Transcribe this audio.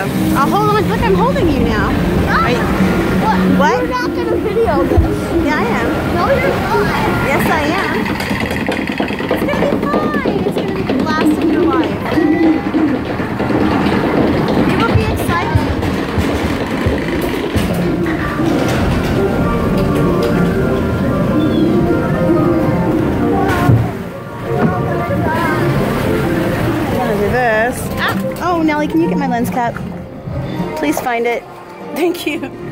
I'll hold on. Look, I'm holding you now. What? You're not gonna video this. Yeah, I am. No, you're not. Yes, I am. It's gonna be fine. It's gonna be the blast of your life. You will be excited. I'm gonna do this. Ah. Oh, Nellie, can you get my lens cap? Please find it. Thank you.